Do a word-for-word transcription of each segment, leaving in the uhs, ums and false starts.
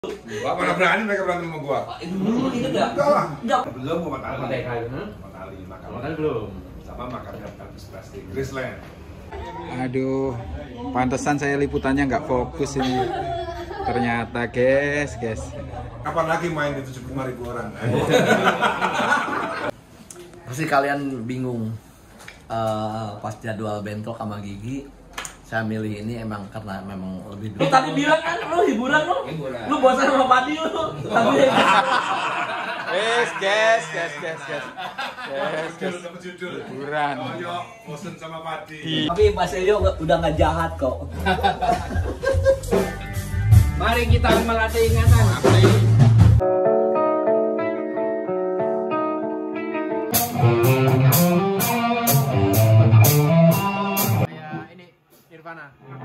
Gua mana berani mereka berantem sama gua. Dulu itu enggak? Enggak lah. Enggak. Belum gua makan Makan kali, makan makan makan belum. Sama makan habis plastik. Graceland. Aduh, pantesan saya liputannya nggak fokus ini. Ternyata guys, guys. Kapan lagi main di tujuh puluh lima ribu orang? Pasti kalian bingung uh, pas jadwal bentrok sama Gigi. Saya milih ini emang karena memang lebih dulu. Lu tadi bilang kan lu hiburan lu. Hiburan. Lu bosan sama Padi lu. Tapi Guys, guys, guys, guys, guys. Guys, guys. Judul. Hiburan. Oh, yo, bosan sama Padi. Tapi Mas Elio udah nggak jahat kok. Mari kita melatih ingatan. Ini Nirvana.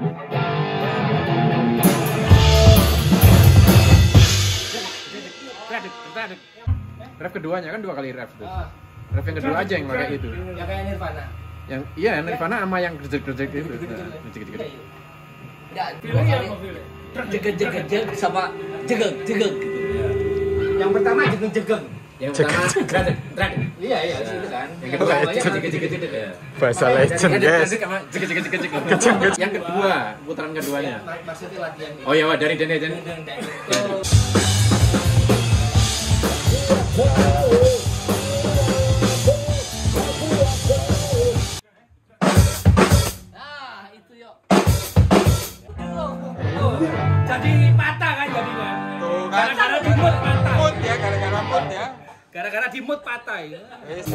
Ref keduanya kan dua kali ref tuh. Ref yang kedua aja yang pakai itu. Yang kayak Nirvana. Yang iya Nirvana sama yang gerjek-gerjek itu. Gerjek-gerjek. Enggak, Jegeg-jegeg sama jegeg-jegeg gitu. yang pertama jegeng-jegeng. Yang pertama gerjek. Iya, iya, itu kan. Yang kedua gerjek-gerjek. Bahasa legend, guys. Yang kedua, putaran keduanya. Maksudnya latihan. Oh ya, wah, dari Dani Dani. Nah, itu yuk. Jadi patah kan jadinya. Tuh kan. Gara-gara dimut patah. Mood ya, gara-gara mood ya. Gara-gara dimut patah ya. Wes.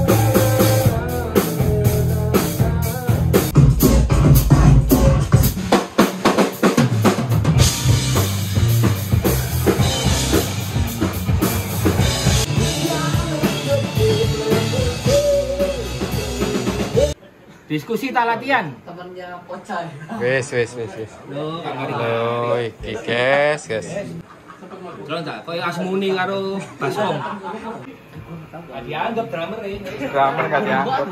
Diskusi tak latihan. Temennya Pocay. Wes, wes, wes, wes. Loh, kamari. Loh, iki guys, guys. Kalau enggak koyo Asmuni karo Basom. Enggak dianggap drummer ini. Drummer nggak diangkut.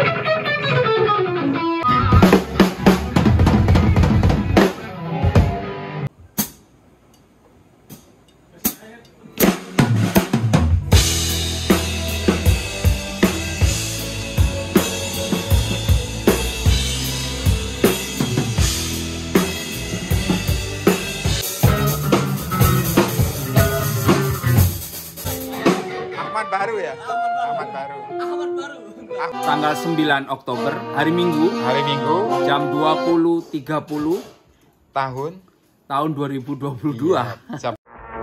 Ahmad baru ya? Ahmad baru. Ahmad baru. Tanggal sembilan Oktober, hari Minggu, Hari Minggu, jam dua puluh tiga puluh tahun tahun dua ribu dua puluh dua. Iya,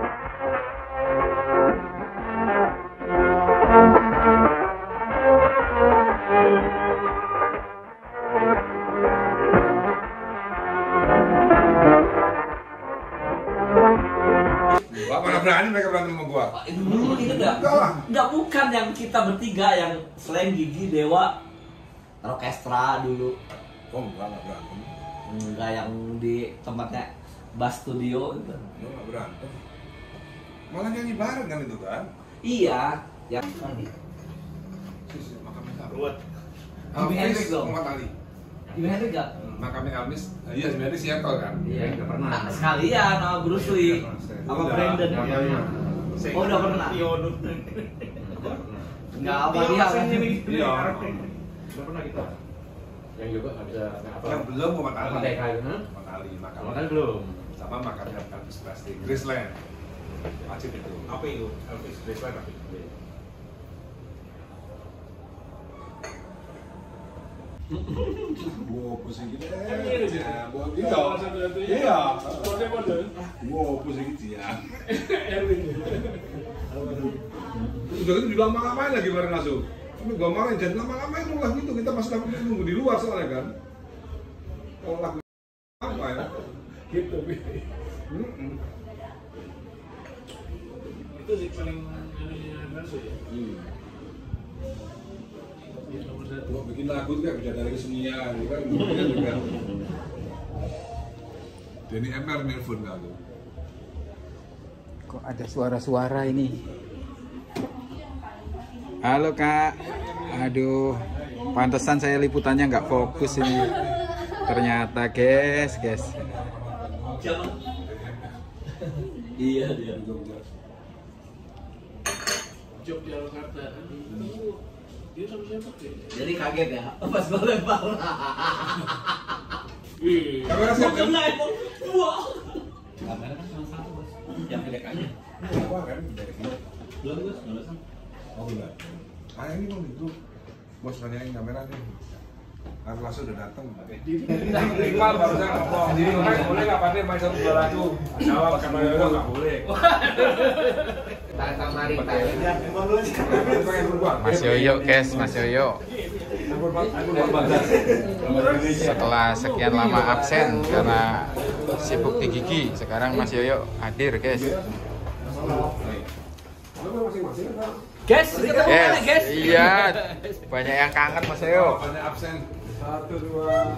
Gua mana berani mereka berantem sama gua. Dulu itu enggak? Enggak lah. Enggak, bukan yang kita bertiga yang selain Gigi, Dewa, orkestra dulu. Oh, enggak, enggak berantem. Enggak yang di tempatnya Bass Studio gitu. Enggak, enggak berantem. Malah nyanyi bareng kan itu kan? Iya, yang Makamnya tak. Jimi Hendrix dong. Muhammad Ali. Jimi Hendrix enggak? Makamnya Elvis. Iya, Jimi Hendrix Seattle kan? Iya, enggak pernah. Nah, sekalian sama Bruce Lee sama Brandon. Oh, udah pernah. Enggak apa dia kan. Iya. Enggak pernah kita. Yang juga enggak bisa apa. Yang belum Muhammad Ali. Makan kali, Muhammad Ali makan. Makan belum. Sama makan habis plastik. Graceland. Wajib itu. Apa itu? Elvis Graceland apa? Wow, pusing gitu. Iya, iya. Wow, pusing gitu ya. Udah gitu dilama-lamain lagi bareng langsung. Tapi gua marahin jangan lama-lamain dulu lah gitu. Kita masih takut nunggu di luar soalnya kan. Kalau lagu apa ya? Gitu. Mm-mm. Itu sih paling masuk ya. Hmm. Kalau bikin lagu itu kan bisa dari kesenian, gitu kan? Bikin juga. Denny M R nelfon aku. Kok ada suara-suara ini? Halo kak. Aduh, pantesan saya liputannya nggak fokus ini. Ternyata guys, guys. Iya dia. Yogyakarta. Dia sama siapa ya? Jadi kaget ya pas gue lempar. Iya. Kamera siapa? Kena emang dua. Kamera kan cuma satu bos. Yang gede aja. Apa kan? Belum bos, belum. Oh enggak. Ah ini mau itu. Bos nanyain kamera nih. Arlas udah datang. Iqbal barusan ngomong. Jadi makanya boleh nggak pandai main satu dua lagu? Jawab kamera itu nggak boleh. Tata mari tanya. Mas Yoyo guys, Mas Yoyo. Setelah sekian lama absen karena sibuk di gigi, sekarang Mas Yoyo hadir guys. Guys, ketemu Yes, mana guys? iya, banyak yang kangen Mas Yoyo. Banyak absen. Satu dua.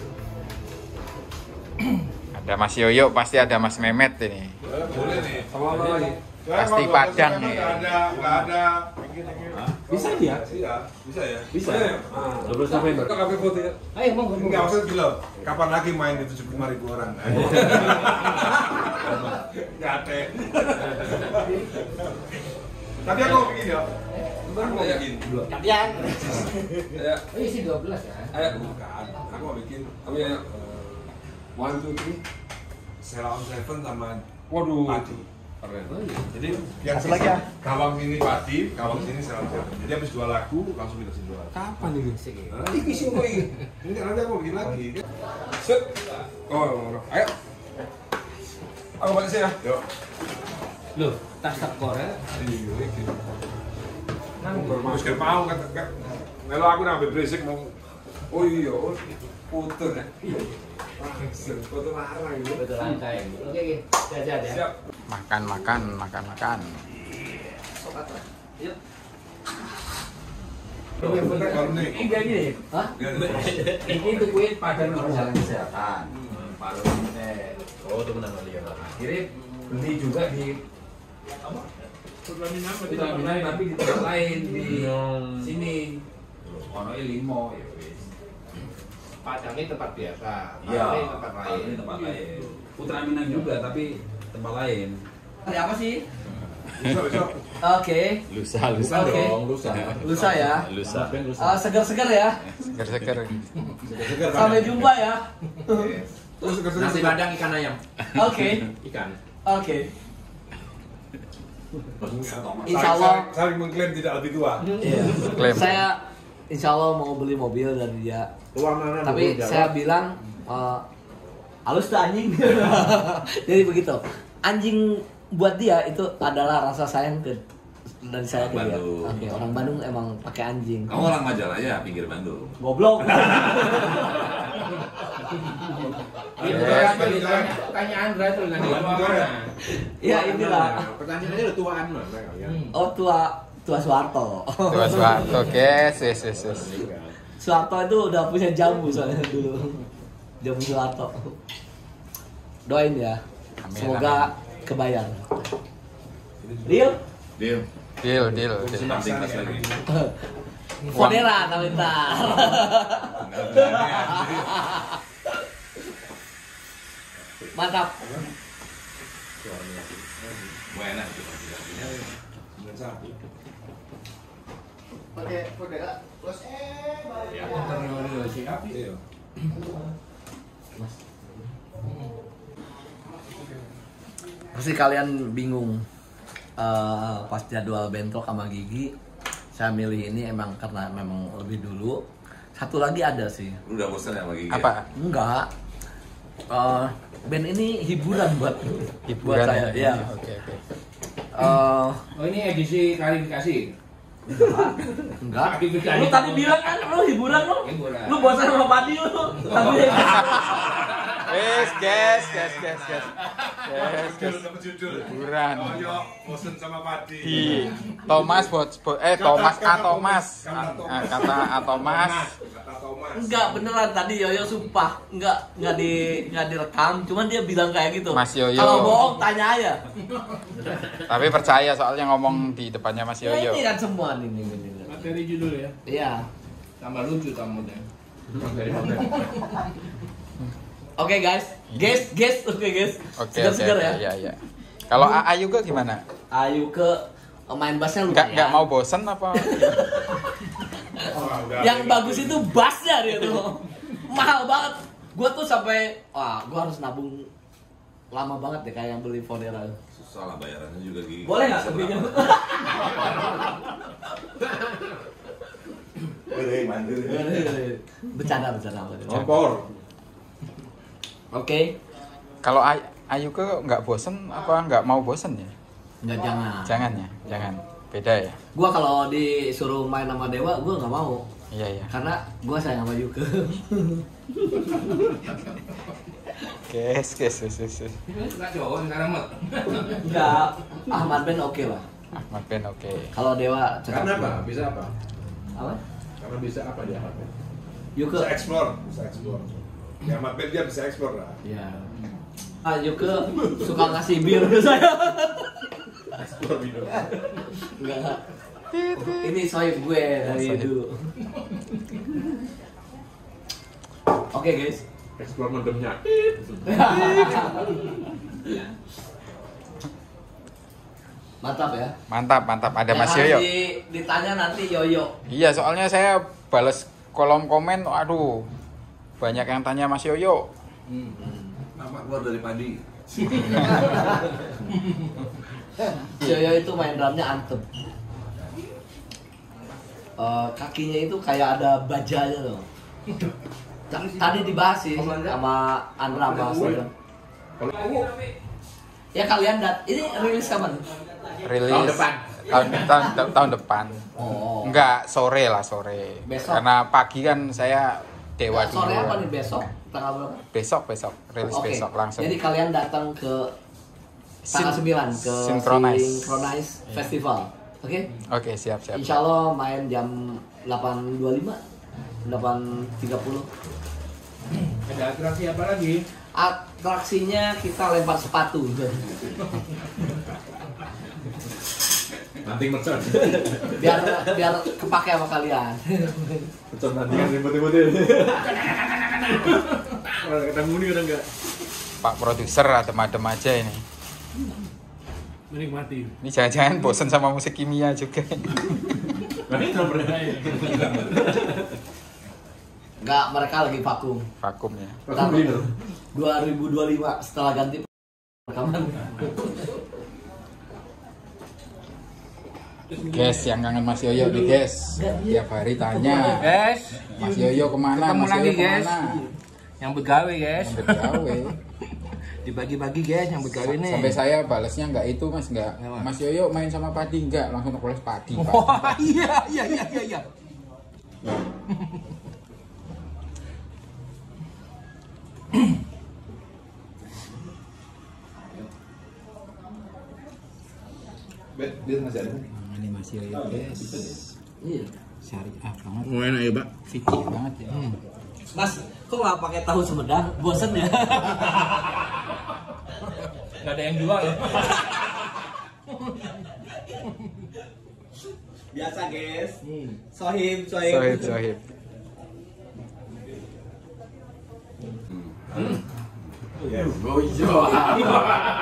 Ada Mas Yoyo, pasti ada Mas Mehmet ini. Boleh nih. Sama lagi. Pasti Padang nih. Nggak ada, nggak ada. Bisa dia? Iya, bisa ya. Bisa. dua belas November. Kita kafe foto ya. Ayo mau Enggak maksud gila. Kapan lagi main di tujuh puluh lima ribu orang? Enggak ada. Tapi aku mau bikin ya. Aku mau bikin. Kapian. Ya. Oh isi dua belas ya. Ayo bukan. Aku mau bikin. Aku ya. One two three. Selawan Seven sama. Waduh. Padi. Keren. Jadi yang Satu lagi ya? Kawang ini Padi, kawang sini Selawan Seven. Jadi habis dua lagu langsung kita dua lagu. Kapan ini? Nah, ini semua ini. Ini nanti aku mau bikin lagi. Set. Oh, ayo. Aku balik sih ya. Yuk. Loh, tas tekor ya. Iya, iki. Nang bermaus ke mau kan. Melo aku nambah berisik mau. Oh iya, oh puter ya. Foto larang ini. Betul lantai. Oke oke. Siap ya. Siap. Makan, makan, makan, makan. Yuk. Ini bener kalau nih. Ini kayak gini. Hah? Ini tuh kuit pada Perjalanan kesehatan. paru teh. Oh, itu benar lihat. Akhirnya beli juga di apa? Di Laminan tapi di tempat lain di sini. Ono limo ya wis. Padangnya tempat biasa. Iya, Padangnya tempat lain. ini tempat lain. Putra Minang juga tapi tempat lain. Hari apa sih? Besok besok. Oke. Lusa, lusa Oke. dong. lusa. Lusa ya. Lusa. Ah, segar-segar ya. Seger-seger. Sampai jumpa ya. Terus seger-seger. Nasi padang ikan ayam. Oke. Ikan. Oke. Insya Allah. Saling mengklaim tidak lebih tua. Iya. Klaim. Saya insya Allah mau beli mobil dari dia. Tapi saya bilang eh, halus tuh anjing. Jadi begitu. Anjing buat dia itu adalah rasa sayang ke dari saya ke dia. Bandung. Oke, orang Bandung emang pakai anjing. Kamu orang Majalah ya, pinggir Bandung. Goblok. Itu Ya, kan ditanya tanya Andra itu dengan di mana. Ya inilah. Pertanyaannya udah tuaan loh. Oh tua tua Soeharto. Tua Soeharto, guys. Yes, yes, yes. Soeharto itu udah punya jambu soalnya dulu. Jambu Soeharto. Doain ya. Amin, Semoga kebayang. Deal? Deal. Deal, deal, deal. Penting pas lagi. Fodera tapi ntar. Enggak berani anjir. Mantap. Mau enak tuh. Pakai Fodera plus Ya. Siap. Iya. Pasti kalian bingung eh, pas jadwal bentrok sama Gigi. Saya milih ini emang karena memang lebih dulu. Satu lagi ada sih. Lu udah bosan ya sama Gigi? Apa? Enggak. Eh, band ini hiburan buat buat saya. Ya. Oke, oke. Eh, Oh ini edisi klarifikasi. enggak. Enggak. Lu tadi bilang kan lu hiburan lu. Hiburan. Lu bosan sama Padi lu. Tadi. Yes, guys, guys, guys, guys. Yes, Judul guys. dapat judul. Hiburan. Oh yo, bosen sama Padi. Di Thomas bot, bot- eh Thomas A Thomas. Kata Thomas. Ah, kata A Thomas. Kata Thomas. Enggak beneran tadi Yoyo sumpah enggak enggak di enggak direkam, cuman dia bilang kayak gitu. Mas Yoyo. Kalau bohong tanya aja. Tapi percaya soalnya ngomong di depannya Mas Ya Yoyo. ini kan semua nih nih nih. nih. Materi judul ya. Iya. Tambah lucu tamunya. Oke guys, guys, guys, oke guys. Oke, oke, Segar-segar oke, ya. iya, iya. Kalau Ayu ke gimana? Ayu ke main bassnya Nggak lumayan. nggak mau bosen apa? Yang bagus itu bassnya dia tuh. Mahal banget. Gua tuh sampai wah, gua harus nabung lama banget deh kayak yang beli Fonera. Susah lah bayarannya juga gini. Boleh nggak pinjam? Boleh, mandiri. Bercanda, bercanda. Kompor. Oke. Kalau Ay Ayu ke nggak bosen apa nggak mau bosen ya? Nggak, jangan. Jangan ya, jangan. Beda ya. Gua kalau disuruh main sama Dewa, gua nggak mau. Iya iya. Karena gua sayang sama Yuke. Guys, guys, guys, guys. Enggak cowok sekarang mah. Enggak. Ahmad Ben oke lah. Ahmad Ben oke. Kalau Dewa cakep. Karena apa? Bisa apa? Apa? Karena bisa apa dia? Yuke. Bisa explore, bisa explore. Ya Ahmad Ben dia bisa explore lah. Iya. Ah, Yuke suka ngasih bir ke saya. Explore minum. Enggak. Ini sohib gue dari Sohib. dulu. Oke guys. Explore mendemnya. Mantap ya. Mantap, mantap. Ada Yang Mas harus Yoyo. di- ditanya nanti Yoyo. Iya, soalnya saya balas kolom komen, aduh, banyak yang tanya Mas Yoyo. Nama keluar dari padi. Yoyo itu main drumnya antep. Eh, kakinya itu kayak ada bajanya loh. Ta- Tadi dibahas sih sama Andra sama Saudara. Ya kalian dat, ini rilis kapan? Rilis Tahun depan. Tahun, tahun, tahun, tahun depan. Oh. Enggak, sore lah, sore. Besok. Karena pagi kan saya dewa Nah, sore dulu. apa nih besok? Tanggal berapa? Besok, besok. Rilis Oke. besok langsung. Jadi kalian datang ke tanggal Sin- sembilan ke Synchronize. Synchronize Festival. Oke? Oke, siap, siap. Insya Allah main jam delapan dua puluh lima, delapan tiga puluh. Ada atraksi apa lagi? Atraksinya kita lempar sepatu. Nanti mercon. biar biar kepake sama kalian. Mercon tandingan ribut-ributin. Orang ketemu nih udah enggak. Pak produser adem-adem aja ini. Menikmati. Ini jangan-jangan bosen sama musik kimia juga. Enggak, mereka lagi vakum. Vakum ya. Ntar dua ribu dua puluh lima setelah ganti rekaman. Guys, yang kangen Mas Yoyo nih guys. Tiap hari tanya. Guys, Mas Yoyo kemana? ketemu Mas lagi Yoyo guys. kemana? Yang begawe guys. Yang bergawe. Dibagi-bagi guys yang begawe nih. Sampai saya balasnya nggak itu mas, nggak. Apa? Mas Yoyo main sama Padi nggak? Langsung tulis Padi. Pak. Wah, iya iya iya iya iya. Bet, dia masih ada. Ini Mas Yoyo guys. Iya. Syariah banget. Oh enak ya, Pak. Fikih banget ya. Mas, kok nggak pakai tahu Sumedang? Bosen ya? Gak ada yang jual ya. Biasa guys. Sohib, sohib. Sohib, sohib. Oh iya.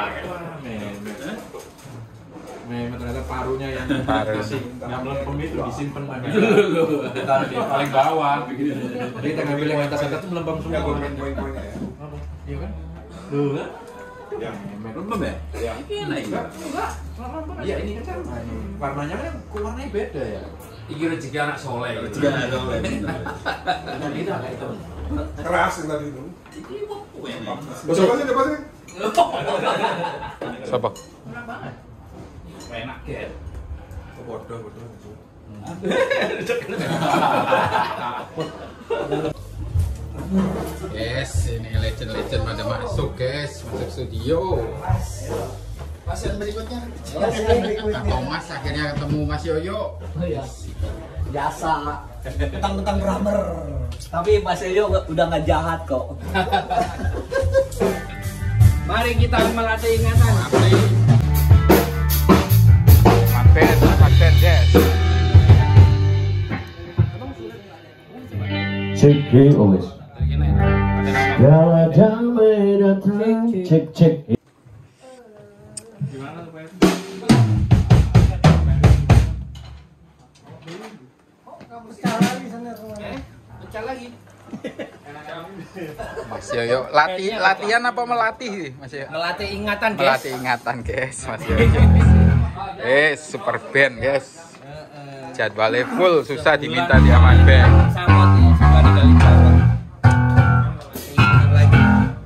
Memang ternyata parunya yang Paru. yang melempem itu disimpan pakai di paling bawah. Jadi kita ngambil yang atas atas itu melempem Ya, semua. poin-poinnya ya. Iya kan? Ya. Melempem ya? Ya. Ini enggak. Iya ini kan warnanya kan warnanya beda ya. Iki rezeki anak soleh. Rezeki anak soleh. Dan ini agak itu. Keras yang tadi itu. Iki kok enak. Coba sih, coba sih. Sopo? Enak kan. Bodoh, bodoh. Guys, ini legend-legend pada masuk guys, masuk studio. Pasien berikutnya. Nah, Thomas akhirnya ketemu Mas Yoyo. Oh iya. Biasa. Tentang-tentang drummer. Tapi Mas Yoyo udah nggak jahat kok. Mari kita melatih ingatan. Mampir, mampir guys. Cek wes. Segala damai datang. Cek cek. Pecah lagi sana rumahnya. Pecah lagi. Mas Yoyo latih latihan apa melatih Mas Yoyo? Melatih ingatan, guys. Melatih ingatan guys Mas Yoyo. Eh super band guys. Jadwalnya full, susah diminta di Aman Band. Sama tuh, suka dikali sama. Ingat lagi.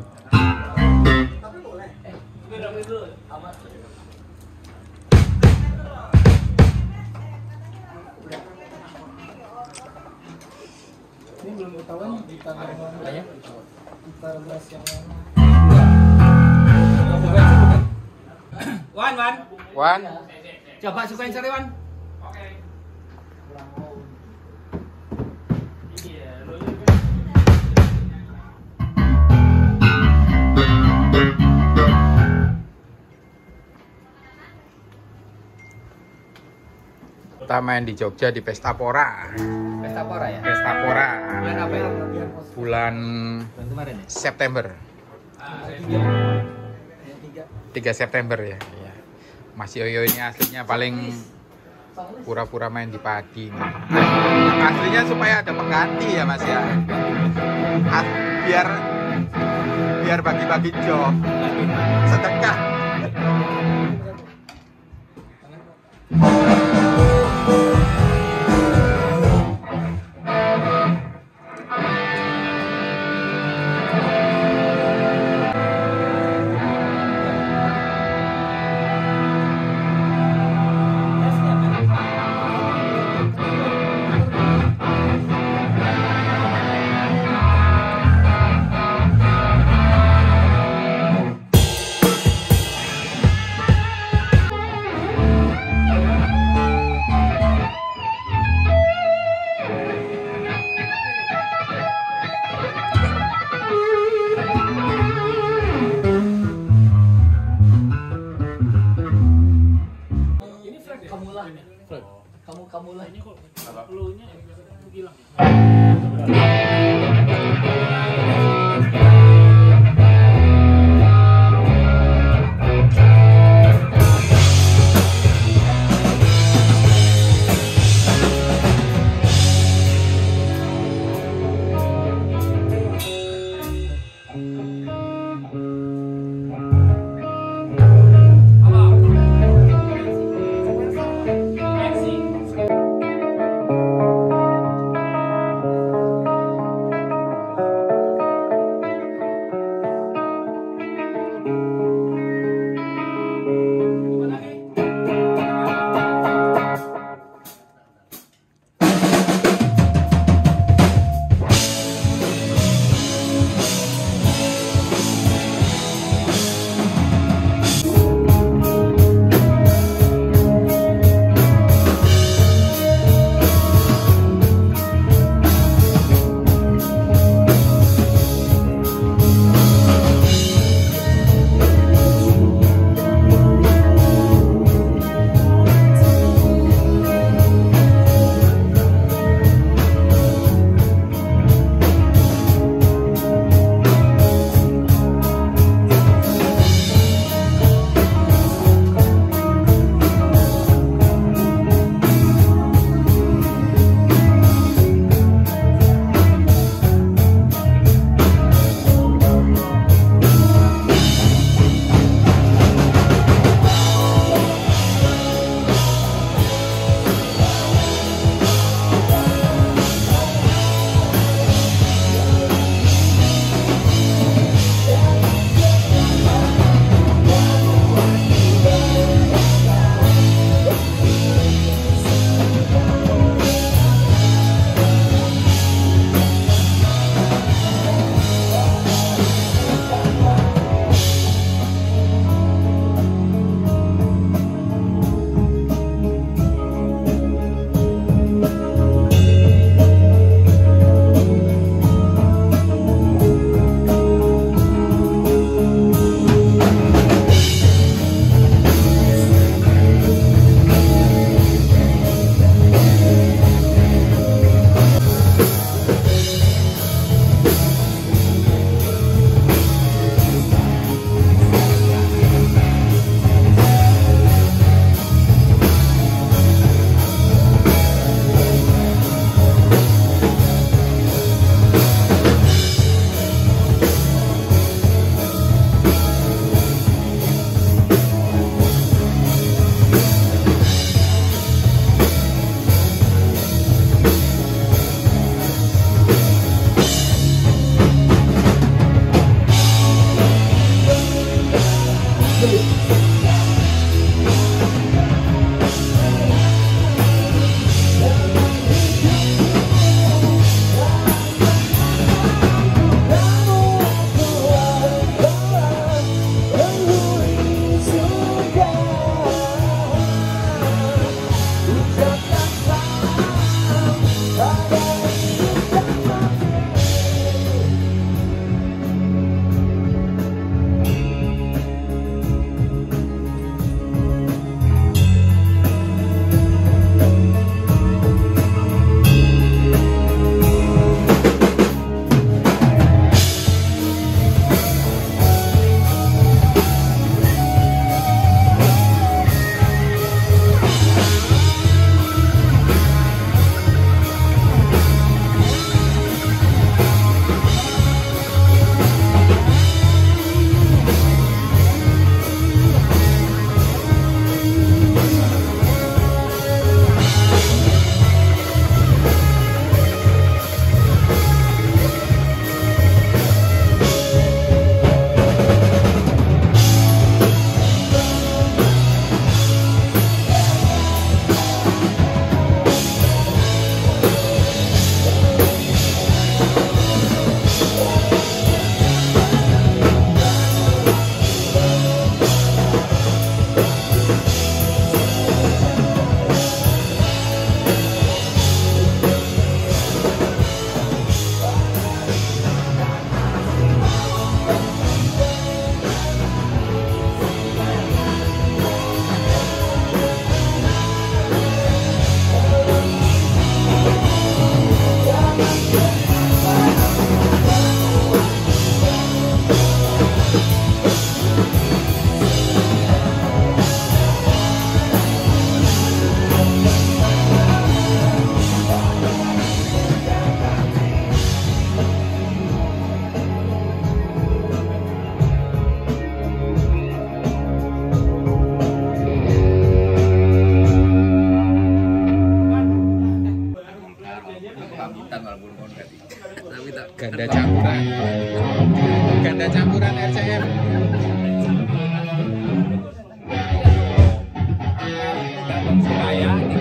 Ini belum ketahuan gitar yang mana ya? Gitar bass yang mana? Wan, Wan. Wan, Coba sukain seri, Wan. kita main di Jogja di Pesta Pora. Pesta Pora ya? Pesta Pora. Bulan apa ya? Bulan Bulan kemarin ya? September. tiga September ya. Iya. Mas Yoyo ini aslinya paling pura-pura main di padi. Aslinya supaya ada pengganti ya Mas ya. As biar biar bagi-bagi job. Sedekah. Kamu kamu lah ini kok pelunya hilang.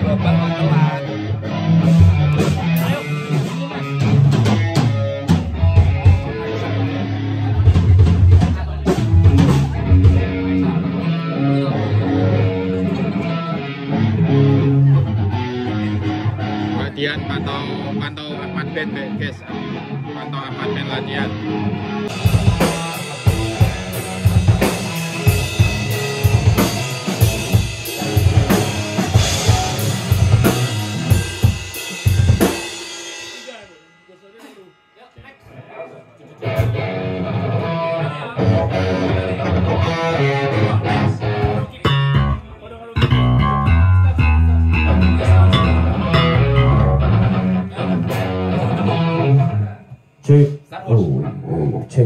global nggak telat. Ayo, ini mas. Latihan pantau pantau apartemen guys, pantau apartemen latihan. Cek, oh, oh, cek.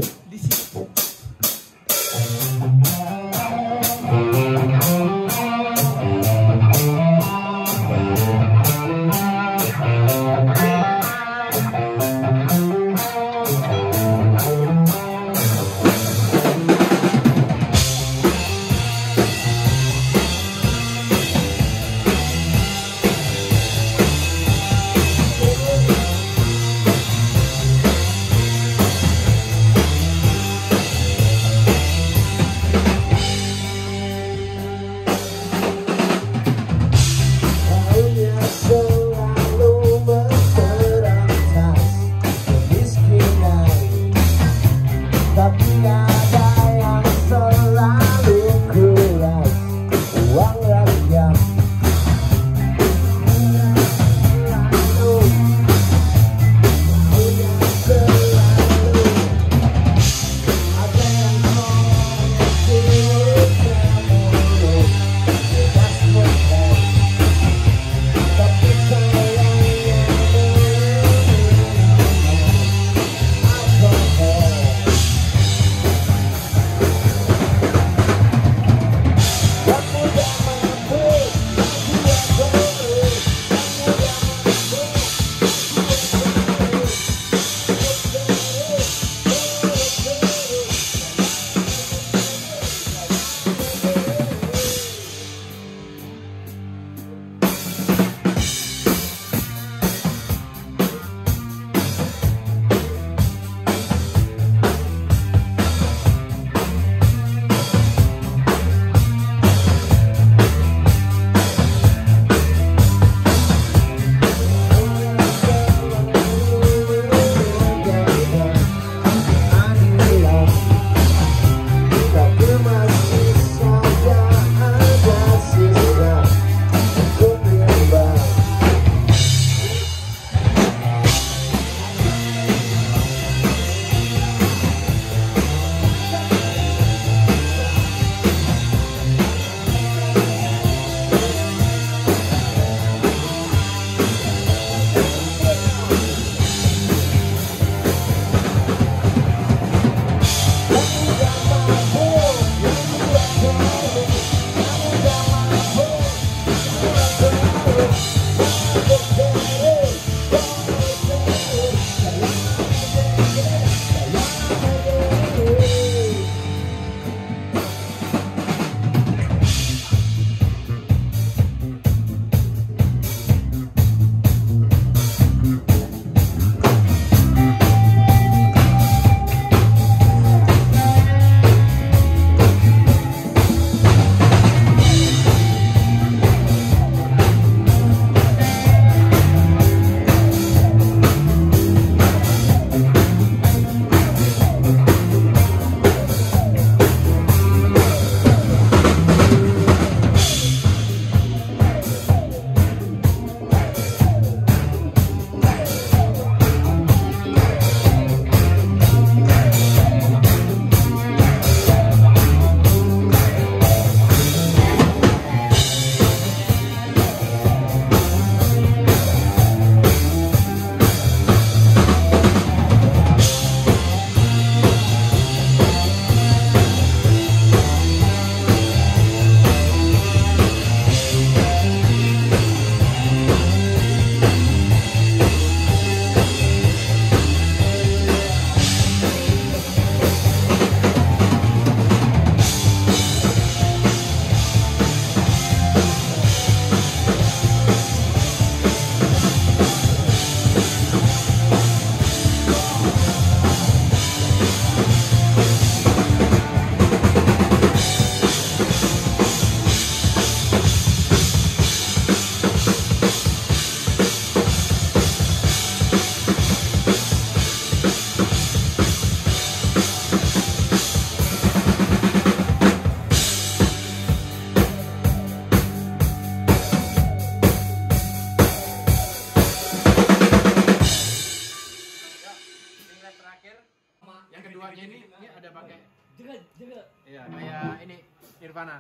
Nirvana.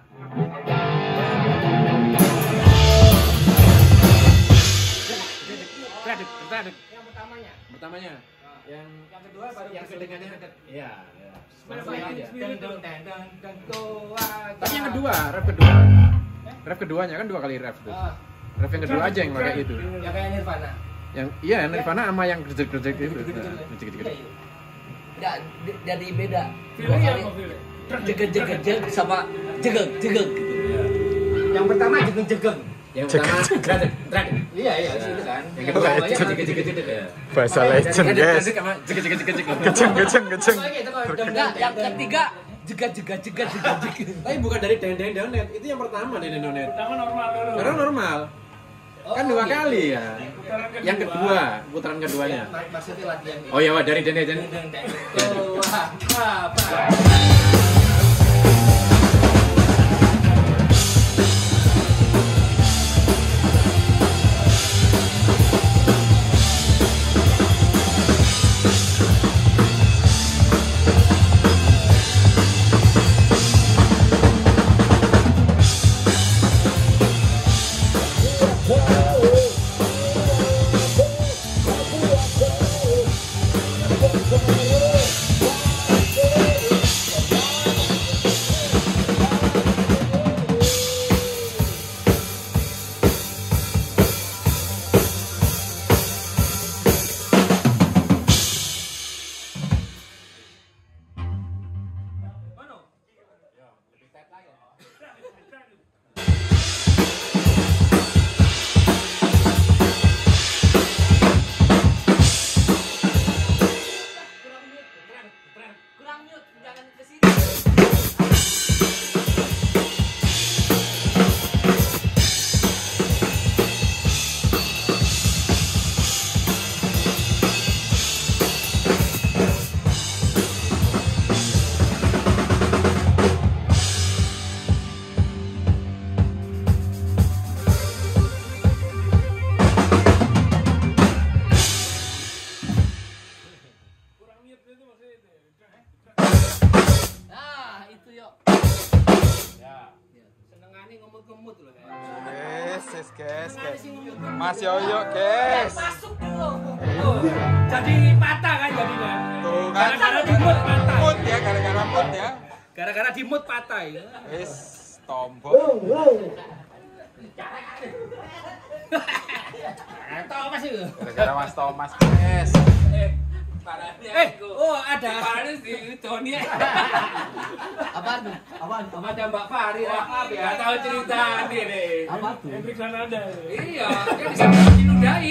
Tradek, tradek. Yang pertamanya. Pertamanya. Yang Yang kedua baru yang kedengarannya iya, iya. Sesuai aja. Tapi yang kedua, rap kedua. Rap keduanya kan dua kali rap tuh. Ah, Rap yang kedua aja yang pakai itu. yang kayak Nirvana. Yang iya Nirvana sama yang gejek-gejek itu. Gitu-gitu. Nah, gejek-gejek. Nggak, di- jadi beda. Dua Feeling kali apa feeling? jegek jegek jegek sama jegek jegek gitu. Yang pertama jegeng-jegeng. Yang pertama tradek, tradek. Iya, iya, itu kan. Yang kedua Legend. jegek jegek jegek jegek. Bahasa legend, guys. Tradek sama jegek jegek jegek jegek. Gejeng, gejeng, gejeng. Pokoknya itu kalau udah Enggak, yang ketiga jegek jegek jegek jegek jegek. Tapi bukan dari deng deng donet, itu yang pertama dari donet. Pertama normal dulu. Karena normal. Kan dua kali ya. Yang kedua, putaran keduanya. maksudnya latihan gitu. Oh ya, wah, dari deng deng. Oh, wah, wah, wah. Kurang mute, jangan ke sini. Nah, itu yuk. Senengane ngemut-ngemut loh. Yes, yes, guys, guys. Mas Yoyo, guys. Masuk dulu. Jadi patah kan jadinya. Tuh kan. Gara-gara di mood patah. Mood ya, gara-gara mood ya. Gara-gara di mood patah ya. Wis, tombol. Atau apa sih? Gara-gara Mas Thomas, guys. Eh, oh ada. Paris di Tony. Apaan tuh? Apaan? Apaan? Ada Mbak Fari, Rahab ya. Gak tahu cerita nih deh. Apa tuh? Hendrik Sanada. Iya, dia bisa dinudai.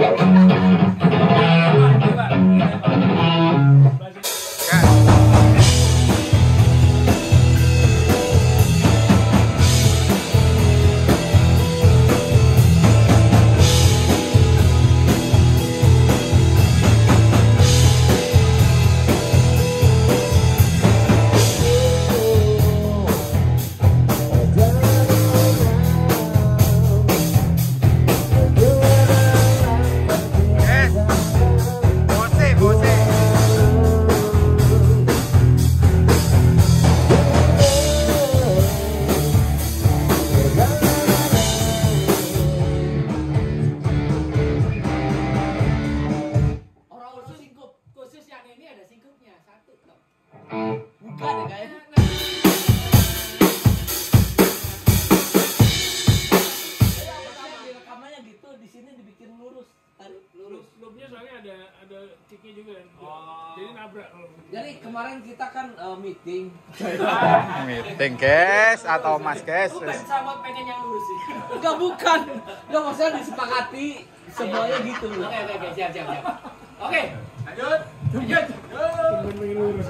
Guys. Bose, bose. Orang usul singkup. Khusus yang ini ada singkupnya. Satu. Toh. Bukan ya kayaknya. Rekamannya gitu, di sini dibikin lurus. Tarik lurus. Loopnya soalnya ada ada kicknya juga kan. Jadi nabrak kalau begitu. Jadi kemarin kita kan eh, meeting. Meeting, guys, atau Mas, guys. Bukan sama pengen yang lurus sih. Enggak bukan. Enggak maksudnya disepakati semuanya gitu. Oke, oke, oke, siap, siap, siap. Oke, lanjut. Lanjut. Temen pengen lurus.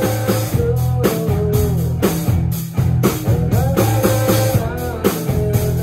Thank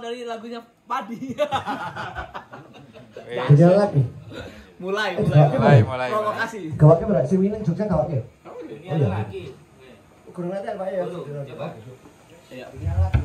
dari lagunya Padi. Punya lagi. mulai, Eh, mulai, mulai, mulai. Provokasi. Gawaknya berarti si Wineng Jogja gawaknya. Ini ada lagi. Kurang ada Pak ya. Coba. Iya. Punya lagi.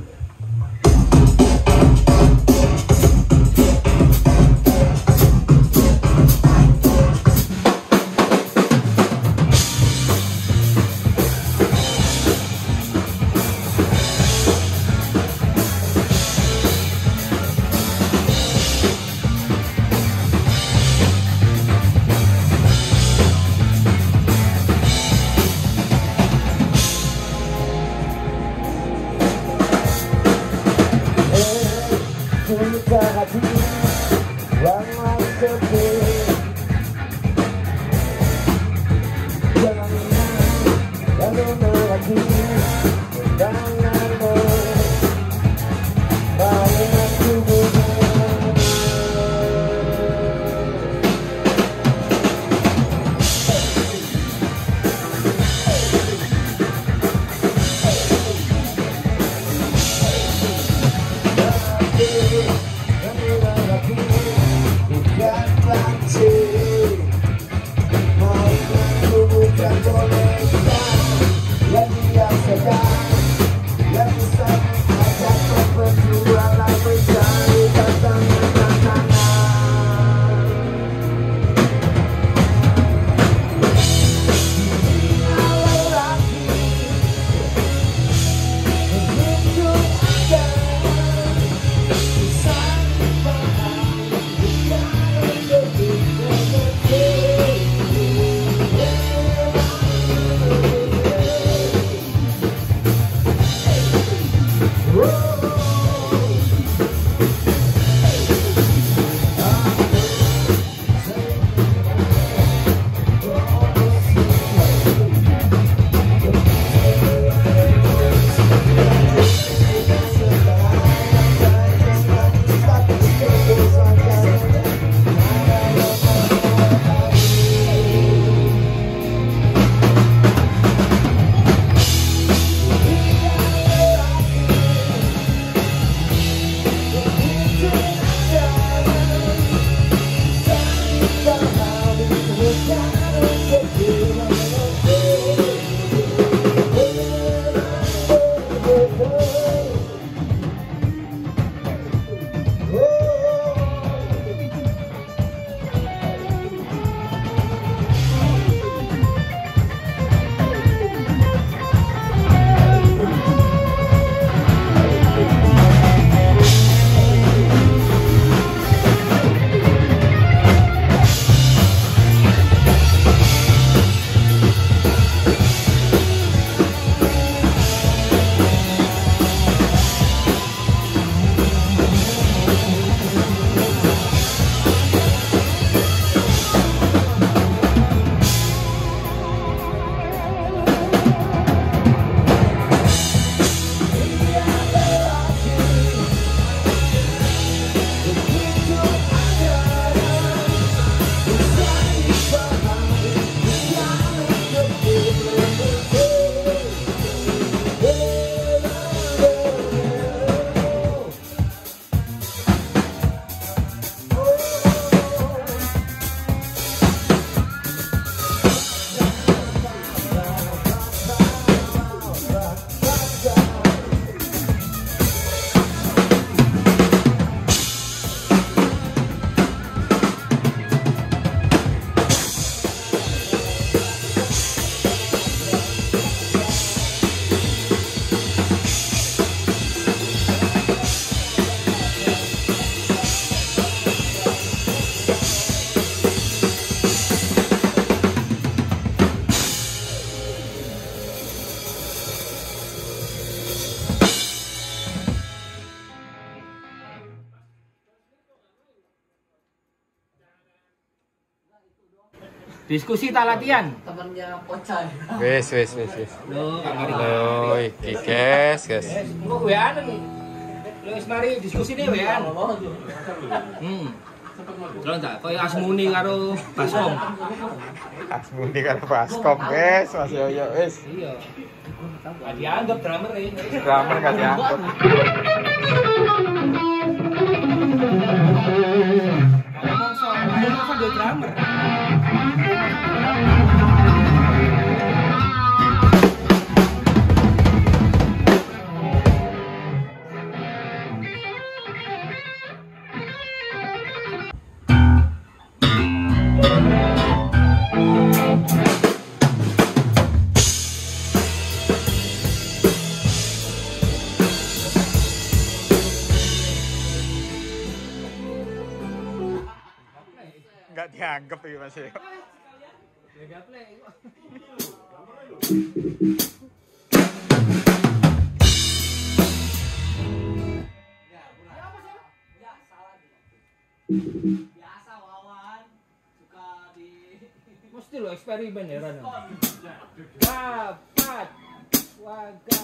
Diskusi tak latihan. Temennya Pocai. Wes, wes, wes, wes. Lo, kamari. Halo, iki guys, guys. Kok W A nih? Lo wis mari diskusi nih W A. Hmm. Terus tak koyo Asmuni karo Baskom. Asmuni karo Baskom, guys. Mas Yoyo, wes. Iya. Gak dianggap drummer ya. Drummer gak diangkut. Ngomong soal ayam apa dua drummer. Nggak dianggap ya Mas ya. Biasa Wawan suka di Mesti lo eksperimen ya Rana. Dapat waga.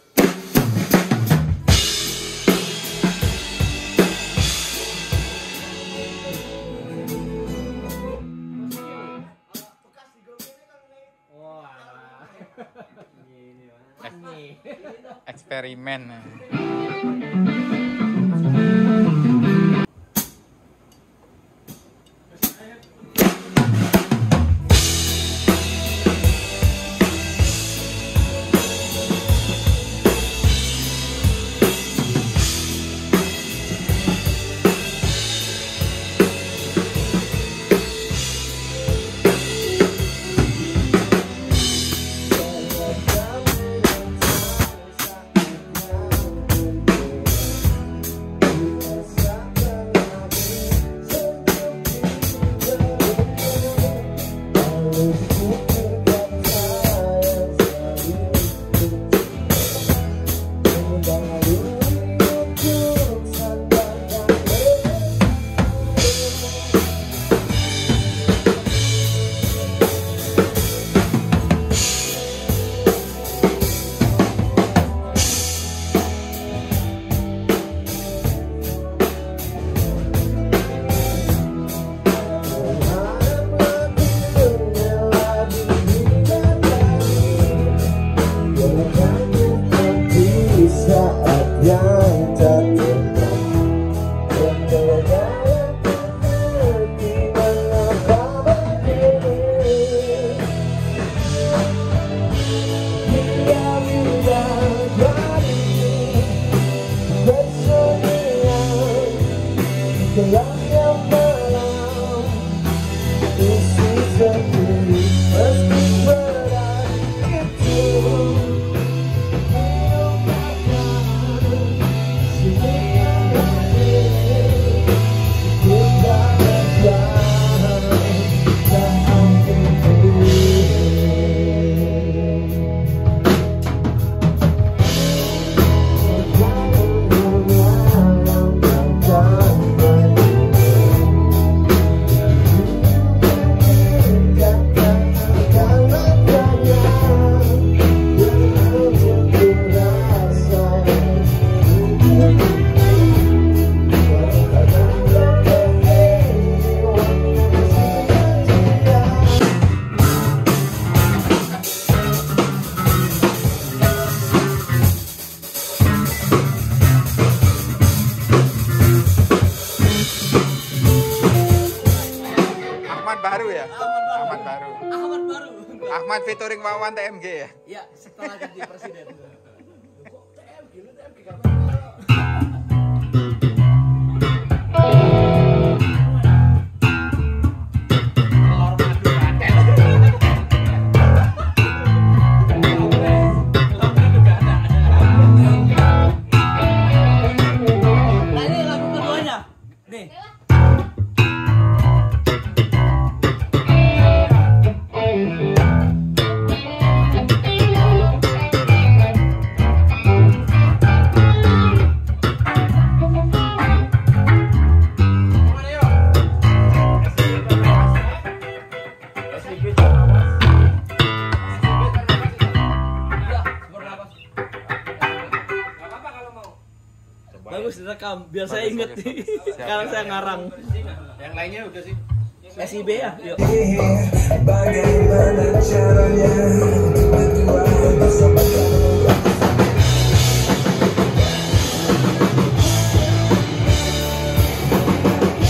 Eksperimen. Ahmad featuring Wawan T M G ya? Iya, setelah ganti presiden. Nah ini lagu keduanya. Nih. Bagus direkam, biar saya inget nih. Sekarang saya ngarang. Yang lainnya udah sih. S I B ya, yuk. Bagaimana caranya berdua bersama kamu?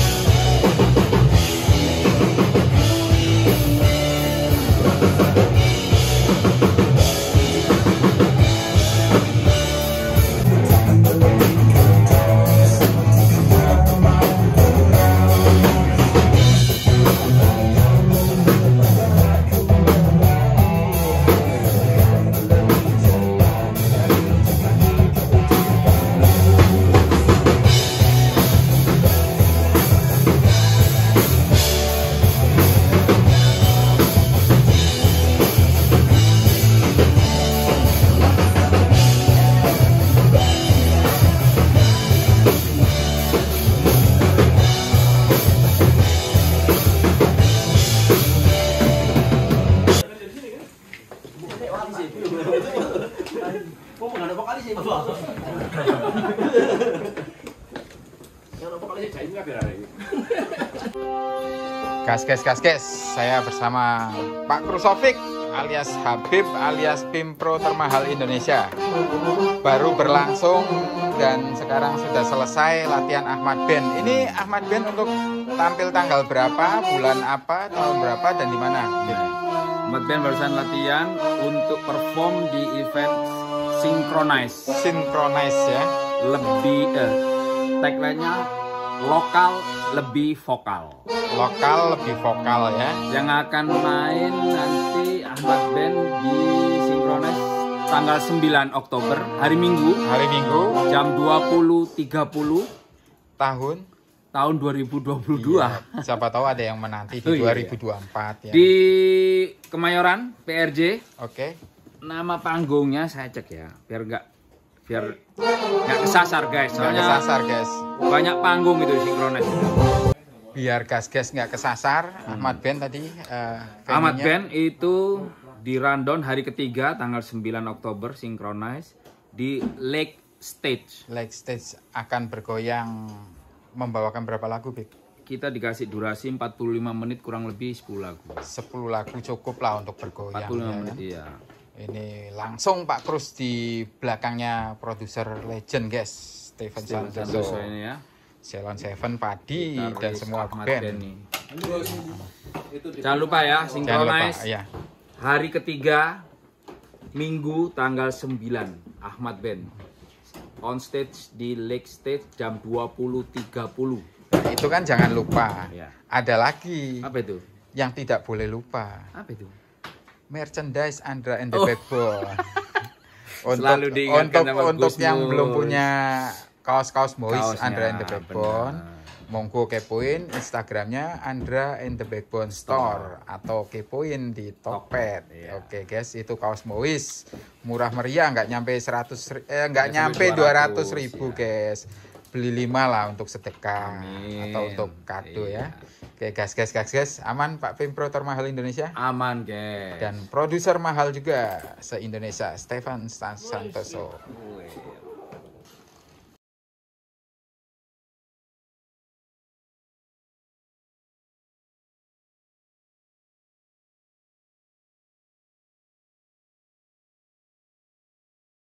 kali sih Bapak. Yang berapa kali sih cair enggak biar ini. Gas gas gas gas. Saya bersama Pak Krusovik alias Habib alias Pimpro termahal Indonesia. Baru berlangsung dan sekarang sudah selesai latihan Ahmad Band. Ini Ahmad Band untuk tampil tanggal berapa, bulan apa, tahun berapa dan di mana? Ahmad Band barusan latihan untuk perform di event Synchronize. Synchronize ya. Lebih eh, tagline-nya lokal lebih vokal. Lokal lebih vokal ya. Yang akan main nanti Ahmad Band di Synchronize tanggal sembilan Oktober, hari Minggu. Hari Minggu jam dua puluh tiga puluh tahun tahun dua ribu dua puluh dua. Iya, siapa tahu ada yang menanti di oh, iya, dua ribu dua puluh empat ya. Di Kemayoran P R J. Oke. Nama panggungnya saya cek ya, biar enggak biar enggak kesasar guys. Soalnya Soalnya kesasar guys. banyak panggung itu Synchronize. Biar gas-gas nggak kesasar, hmm. Ahmad Band tadi uh, Ahmad Band itu di rundown hari ketiga tanggal sembilan Oktober Synchronize di Lake Stage. Lake Stage akan bergoyang membawakan berapa lagu, Bik? Kita dikasih durasi empat puluh lima menit kurang lebih sepuluh lagu. sepuluh lagu cukup lah untuk bergoyang. empat puluh lima ya. menit iya. Ini langsung Pak Krus di belakangnya produser legend guys, Stephen Santoso ini ya. Ceylon Seven, Padi Gitaris dan semua Ahmad band. Band nih. Jangan lupa ya, Synchronize. Ya. Hari ketiga Minggu tanggal sembilan Ahmad Band on stage di Lake Stage jam dua puluh tiga puluh. Nah, itu kan jangan lupa. Ya. Ada lagi. Apa itu? Yang tidak boleh lupa. Apa itu? Merchandise Andra and the Oh. Backbone. untuk Selalu diingatkan untuk sama untuk Gus yang Mus. belum punya kaos-kaos Mois Kaosnya, Andra and the Backbone, benar. monggo kepoin Instagramnya Andra and the Backbone Store atau kepoin di Tokped. Iya. Oke guys, itu kaos Mois murah meriah, nggak nyampe seratus ri- eh nggak Nggak nyampe sampai dua ratus ribu ya. guys. Beli lima lah untuk sedekah Amin. atau untuk kado Iya. ya. Oke guys guys guys guys, aman Pak Pimpro termahal Indonesia? Aman, guys. Dan produser mahal juga se-Indonesia, Stephen Santoso. Wih.